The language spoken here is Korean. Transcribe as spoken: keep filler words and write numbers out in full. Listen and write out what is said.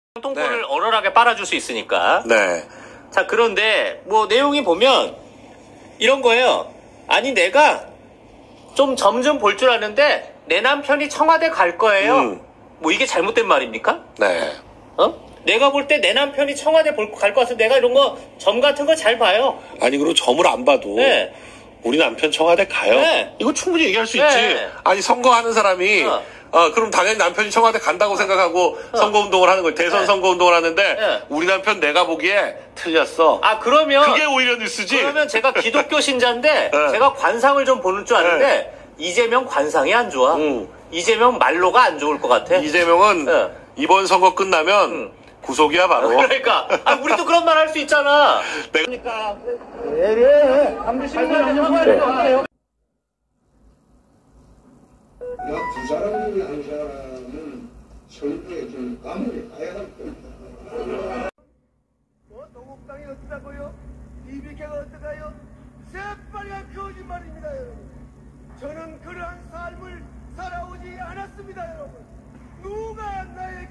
똥꼬를 네. 얼얼하게 빨아줄 수 있으니까. 네. 자, 그런데 뭐 내용이 보면 이런 거예요. 아니 내가 좀 점 좀 볼 줄 아는데 내 남편이 청와대 갈 거예요. 음. 뭐 이게 잘못된 말입니까? 네. 어? 내가 볼 때 내 남편이 청와대 갈 것 같아서 내가 이런 거 점 같은 거 잘 봐요. 아니, 그리고 점을 안 봐도 네. 우리 남편 청와대 가요. 네. 이거 충분히 얘기할 수 네. 있지. 아니, 선거하는 사람이 어. 어, 그럼 당연히 남편이 청와대 간다고 생각하고 어. 선거운동을 하는 거예요. 대선 네. 선거운동을 하는데 네. 우리 남편 내가 보기에 틀렸어. 아, 그러면 그게 오히려 뉴스지. 그러면 제가 기독교 신자인데 네. 제가 관상을 좀 보는 줄 아는데 이재명 관상이 안 좋아. 음. 이재명 말로가 안 좋을 것 같아. 이재명은 네. 이번 선거 끝나면 음. 구속이야 바로. 그러니까 아, 우리도 그런 말 할 수 있잖아. 내가 두 사람 중에 한 사람은 절도에 좀 감옥에 가야 할 겁니다. 뭐 동국당이 어떠다고요? 비비케가 어떠가요? 새빨간 거짓말입니다, 여러분. 저는 그러한 삶을 살아오지 않았습니다, 여러분. 누가 나에게